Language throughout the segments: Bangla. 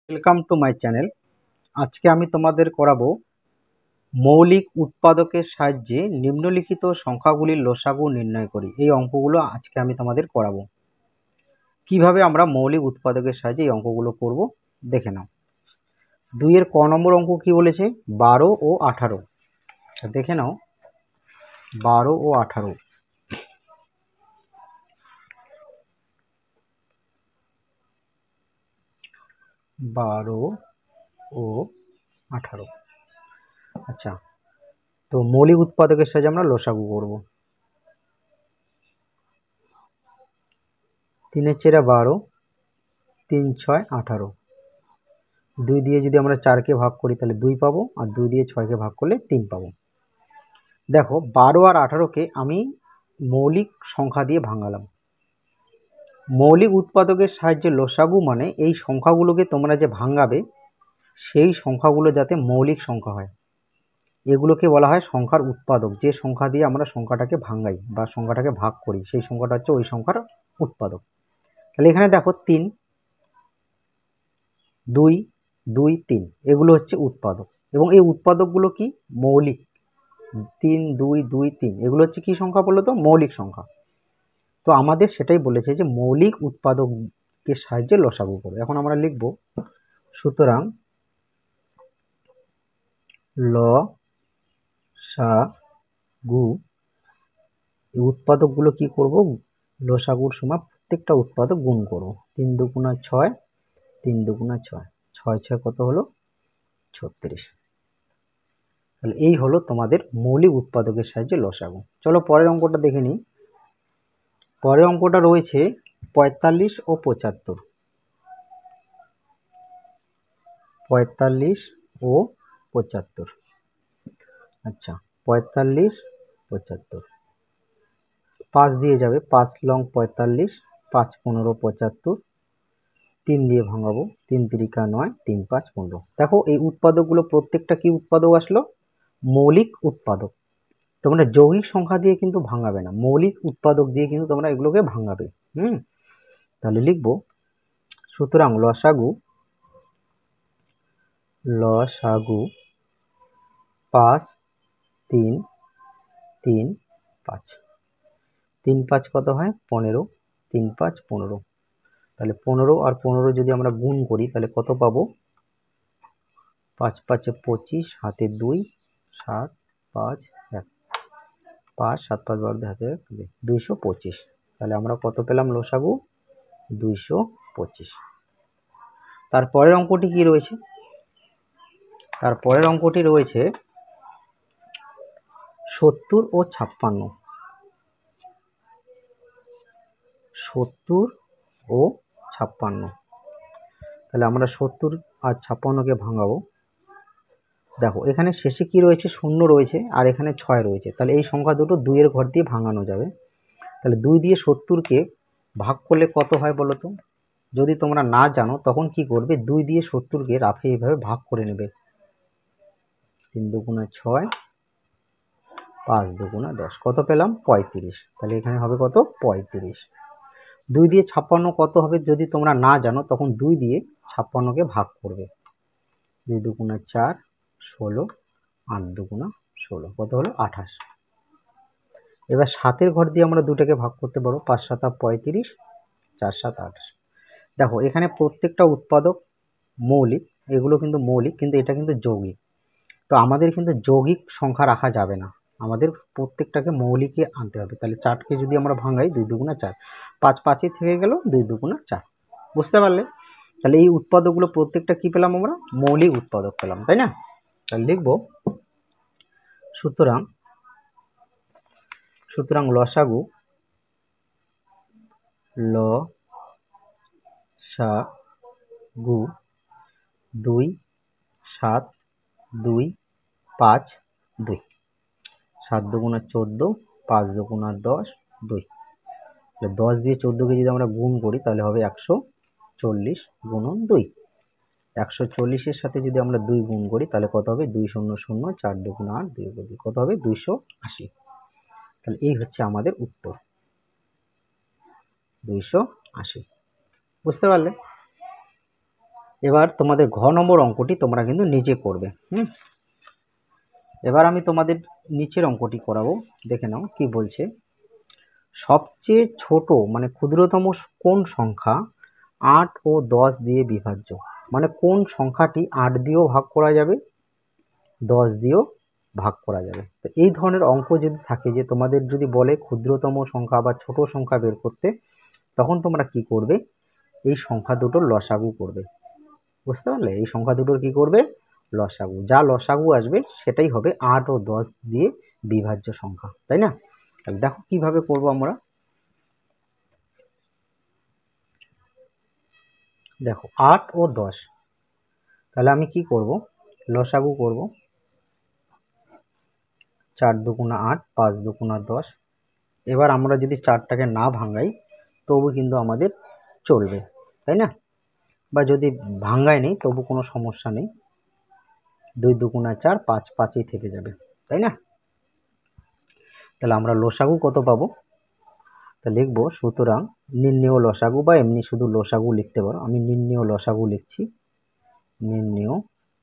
Welcome to my channel. আজকে আমি তোমাদের করাবো মৌলিক উৎপাদকের সাহায্যে নিম্নলিখিত সংখ্যাগুলির লসাগু নির্ণয় করি। এই অঙ্কগুলো আজকে আমি তোমাদের করাবো। কিভাবে আমরা মৌলিক উৎপাদকের সাহায্যে এই অঙ্কগুলো করব দেখে নাও। 2 এর ক নম্বর অঙ্ক কি বলেছে? 12 ও 18। দেখে নাও 12 ও 18। 12 ও 18। আচ্ছা, তো মৌলিক উৎপাদকের সাহায্যে আমরা লসাগু করব। 3 এর চেরা 12, 3 6 18। 2 দিয়ে যদি আমরা 4কে ভাগ করি তাহলে 2 পাবো, আর 2 দিয়ে 6কে ভাগ করলে 3 পাবো। দেখো 12 আর 18কে আমি মৌলিক সংখ্যা দিয়ে ভাঙালাম। মৌলিক উৎপাদকের সাহায্যে লসাগু মানে এই সংখ্যাগুলোকে তোমরা যে ভাঙাবে সেই সংখ্যাগুলো যাতে মৌলিক সংখ্যা হয়, এগুলোকে বলা হয় সংখ্যার উৎপাদক। যে সংখ্যা দিয়ে আমরা সংখ্যাটাকে ভাঙাই বা সংখ্যাটাকে ভাগ করি সেই সংখ্যাটা হচ্ছে ওই সংখ্যার উৎপাদক। তাহলে এখানে দেখো 3, 2, 2, 3 এগুলো হচ্ছে উৎপাদক, এবং এই উৎপাদকগুলো কি? মৌলিক। 3, 2, 2, 3 এগুলো হচ্ছে কি সংখ্যা বলো তো? মৌলিক সংখ্যা। তো আমাদের সেটাই বলেছে যে মৌলিক উৎপাদকের সাহায্যে লসাগু করো। এখন আমরা লিখব, সুতরাং লসাগু, এই উৎপাদকগুলো কি করব? লসাগুর সময় প্রত্যেকটা উৎপাদক গুণ করব। 3 দুগুণা 6, 3 দুগুণা 6, 6 6 কত হলো? 36। তাহলে এই হলো তোমাদের মৌলিক উৎপাদকের সাহায্যে লসাগু। চলো পরের অঙ্কটা দেখে নিই। পরের অঙ্কটা রয়েছে 45 ও 75। 45 ও 75। আচ্ছা, 45, 75 5 দিয়ে যাবে, 5 লং 45, 5 15 75, 3 দিয়ে ভাঙাবো, 3 তিরিকা 9, 3 5 15। দেখো এই উৎপাদকগুলো প্রত্যেকটা কি উৎপাদক আসলো? মৌলিক উৎপাদক। তোমরা যৌগিক সংখ্যা দিয়ে কিন্তু ভাঙাবে না, মৌলিক উৎপাদক দিয়ে কিন্তু তোমরা এগুলোকে ভাঙাবে। তাহলে লিখব, সুতরাং লসাগু 5 3 3 5। 3 5 কত হয়? 15, 3 5 15। তাহলে 15 আর 15 যদি আমরা গুণ করি তাহলে কত পাবো? 5 5 25, হাতে 2, 7 5 1, 5 7 5 12 হাতে 225। তাহলে আমরা কত পেলাম লসাগু? 225। তারপরের অঙ্কটি কি রয়েছে? তারপরের অঙ্কটি রয়েছে 70 ও 56। 70 ও 56। তাহলে আমরা 70 আর 56কে ভাঙাবো। দেখো এখানে শেষে কি রয়েছে? 0 রয়েছে, আর এখানে 6 রয়েছে। তাহলে এই সংখ্যা দুটো 2 এর ঘর দিয়ে ভাঙানো যাবে। তাহলে 2 দিয়ে 70কে ভাগ করলে কত হয় বলো তো? যদি তোমরা না জানো তখন কি করবে? 2 দিয়ে 70কে রাফে এইভাবে ভাগ করে নেবে। 3 দুগুণা 6, 5 দুগুণা 10, কত পেলাম? 35। তাহলে এখানে হবে কত? 35। 2 দিয়ে 56 কত হবে যদি তোমরা না জানো? তখন 2 দিয়ে 56কে ভাগ করবে। 2 দুগুণা 4, 16, 8 দুগুণা 16, কত হলো? 28। এবার 7 ঘর দিয়ে আমরা দুটাকে ভাগ করতে পারবো। 5 7 35, 4 7 28। দেখো এখানে প্রত্যেকটা উৎপাদক মৌলিক, এগুলো কিন্তু মৌলিক, কিন্তু এটা কিন্তু যৌগিক। তো আমাদের কিন্তু যৌগিক সংখ্যা রাখা যাবে না, আমাদের প্রত্যেকটাকে মৌলিকে আনতে হবে। তাহলে 4কে যদি আমরা ভাঙাই, 2 দুগুণা 4, 5 5 থেকে গেল, 2 দুগুণা 4। বুঝতে পারলে? তাহলে এই উৎপাদকগুলো প্রত্যেকটা কি পেলাম? আমরা মৌলিক উৎপাদক পেলাম, তাই না? তাহলে লিখব, সুতরাং লসাগু 2 7 2 5 2। 7 দুগুণা 14, 5 দুগুণা 10, 2। 10 দিয়ে 14কে যদি আমরা গুণ করি তাহলে হবে 140 গুণন 2। 140-এর সাথে যদি আমরা 2 গুণ করি তাহলে কত হবে? 2 0 0, 4 দুগুণা 8, 2 2, কত হবে? 280। তাহলে এই হচ্ছে আমাদের উত্তর, 280। বুঝতে পারলে? এবার তোমাদের ঘ নম্বর অঙ্কটি তোমরা কিন্তু নিজে করবে। এবার আমি তোমাদের নিচের অঙ্কটি করাবো, দেখে নাও কি বলছে। সবচেয়ে ছোট মানে ক্ষুদ্রতম কোন সংখ্যা 8 ও 10 দিয়ে বিভাজ্য? মানে কোন সংখ্যাটি 8 দিয়েও ভাগ করা যাবে, 10 দিয়েও ভাগ করা যাবে। তো এই ধরনের অঙ্ক যদি থাকে, যে তোমাদের যদি বলে ক্ষুদ্রতম সংখ্যা বা ছোট সংখ্যা বের করতে, তখন তোমরা কি করবে, এই সংখ্যা দুটোর লসাগু করবে। বুঝতে পারলে? এই সংখ্যা দুটোর কি করবে, লসাগু। যা লসাগু আসবে সেটাই হবে 8 ও 10 দিয়ে বিভাজ্য সংখ্যা, তাই না? তাহলে দেখো কিভাবে করব আমরা। দেখো 8 ও 10, তাহলে আমি কি করব, লসাগু করব। 4 দুগুণা 8, 5 দুগুণা 10। এবার আমরা যদি 4টাকে না ভাঙাই তবু কিন্তু আমাদের চলবে, তাই না? বা যদি ভাঙাই নেই তবু কোনো সমস্যা নেই। 2 দুগুণা 4, 5, 5ই থেকে যাবে, তাই না? তাহলে আমরা লসাগু কত পাবো, তা লিখব, সুতরাং নির্ণেয় লসাগু, বা এমনি শুধু লসাগু লিখতে পারো। আমি নির্ণেয় লসাগু লিখছি। নির্ণেয়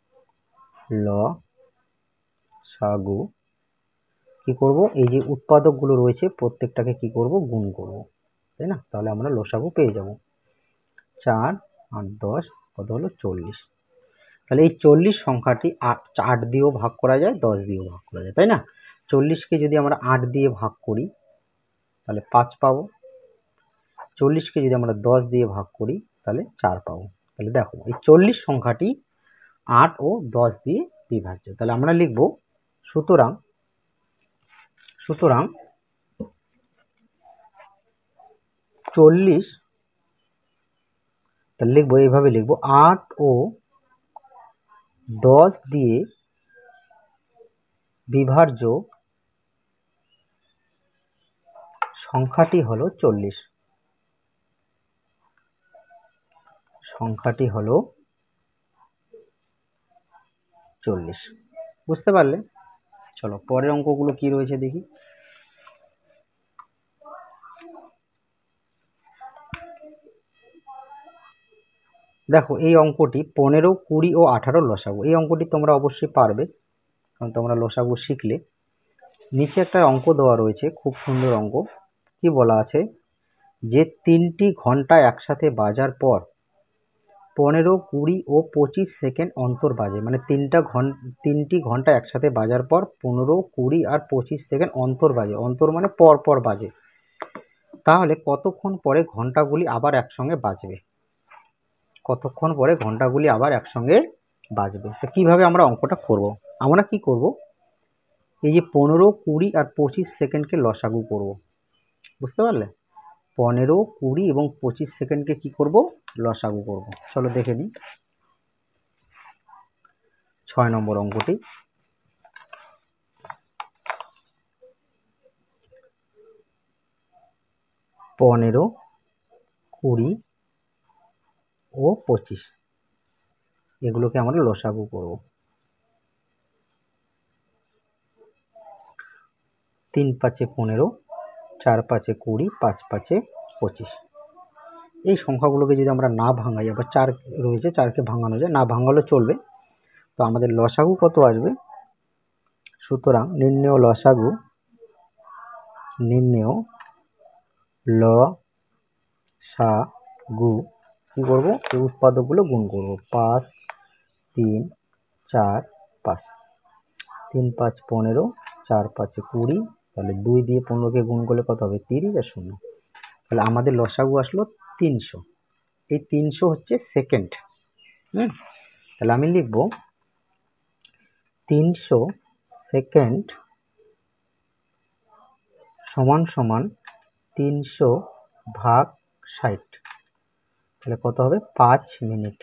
লসাগু কি করব, এই যে উৎপাদকগুলো রয়েছে প্রত্যেকটাকে কি করব, গুণ করব, তাই না? তাহলে আমরা লসাগু পেয়ে যাব। 4 আর 10 কত হলো, 40। তাহলে এই 40 সংখ্যাটি 8 দিয়েও ভাগ করা যায়, 10 দিয়েও ভাগ করা যায়, তাই না? 40কে যদি আমরা 8 দিয়ে ভাগ করি তাহলে 5 পাবো। 40কে যদি আমরা 10 দিয়ে ভাগ করি তাহলে 4 পাবো। তাহলে দেখো এই 40 সংখ্যাটি 8 ও 10 দিয়ে বিভাজ্য। তাহলে আমরা লিখব, সুতরাং 40, তাহলে লিখবো এইভাবে লিখবো, 8 ও 10 দিয়ে বিভাজ্য সংখ্যাটি হলো 40। সংখ্যাটি হলো 40। বুঝতে পারলে? চলো পরের অঙ্কগুলো কি রয়েছে দেখি। দেখো এই অঙ্কটি 15, 20 ও 18 লসাগু। এই অঙ্কটি তোমরা অবশ্যই পারবে, কারণ তোমরা লসাগু শিখলে। নিচে একটা অঙ্ক দেওয়া রয়েছে, খুব সুন্দর অঙ্ক। কি বলা আছে, যে 3টি ঘন্টা একসাথে বাজার পর 15, 20 ও 25 সেকেন্ড অন্তর বাজে। মানে 3টি ঘন্টা একসাথে বাজার পর 15, 20 আর 25 সেকেন্ড অন্তর বাজে। অন্তর মানে পর পর বাজে। তাহলে কতক্ষণ পরে ঘন্টাগুলি আবার একসঙ্গে বাজবে? কতক্ষণ পরে ঘন্টাগুলি আবার একসঙ্গে বাজবে? তো কিভাবে আমরা অঙ্কটা করব? আমরা কি করব, এই যে 15, 20 আর 25 সেকেন্ডকে লসাগু করব। বুঝতে পারলে? 15, 20 এবং 25 সেকেন্ডকে কি করব, লসাগু করব। চলো দেখে নিই 6 নম্বর অঙ্কটি। 15, 20 ও 25 এগুলোকে আমরা লসাগু করব। 3 5 15, 4 5 20, 5 5 25। এই সংখ্যাগুলোকে যদি আমরা না ভাঙাই, আবার 4 রয়েছে, 4কে ভাঙানো যায়, না ভাঙালেও চলবে। তো আমাদের লসাগু কত আসবে, সুতরাং নির্ণেয় লসাগু, নির্ণেয় লসাগু কি করব, এই উৎপাদকগুলো গুণ করব। 5, 3, 4, 5। 3 5 15, 4 5 20, তাহলে 2 দিয়ে 15কে গুণ করলে কত হবে, 30 আর 0। তাহলে আমাদের লসাগু আসলো 300। এই 300 হচ্ছে সেকেন্ড। তাহলে আমি লিখব 300 সেকেন্ড সমান সমান 300 ভাগ 60। তাহলে কত হবে, 5 মিনিট।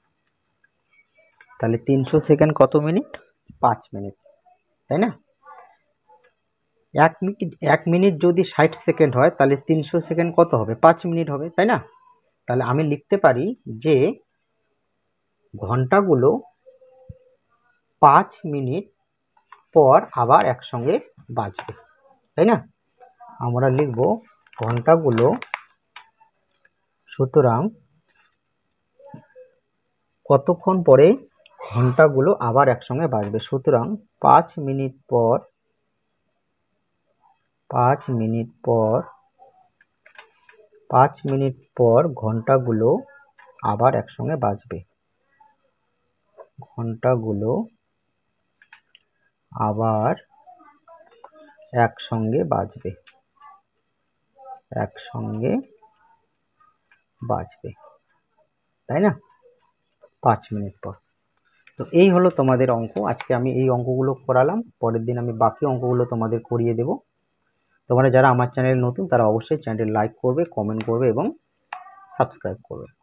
তাহলে 300 সেকেন্ড কত মিনিট, 5 মিনিট, তাই না? 1 মিনিট যদি 60 সেকেন্ড হয় তাহলে 300 সেকেন্ড কত হবে, 5 মিনিট হবে, তাই না? তাহলে আমি লিখতে পারি যে ঘন্টাগুলো 5 মিনিট পর আবার একসঙ্গে বাজবে, তাই না? আমরা লিখব ঘন্টাগুলো, সুতরাং কতক্ষণ পরে ঘন্টাগুলো আবার একসঙ্গে বাজবে। সুতরাং 5 মিনিট পর 5 মিনিট পর 5 মিনিট পর ঘন্টাগুলো আবার একসঙ্গে বাজবে। ঘন্টাগুলো আবার একসঙ্গে বাজবে। একসঙ্গে বাজবে, তাই না? 5 মিনিট পর। তো এই হলো তোমাদের অঙ্ক। আজকে আমি এই অঙ্কগুলো করালাম, পরের দিন আমি বাকি অঙ্কগুলো তোমাদের করিয়ে দেব। তোমরা যারা আমার চ্যানেলে নতুন তারা অবশ্যই চ্যানেলটি লাইক করবে, কমেন্ট করবে এবং সাবস্ক্রাইব করবে।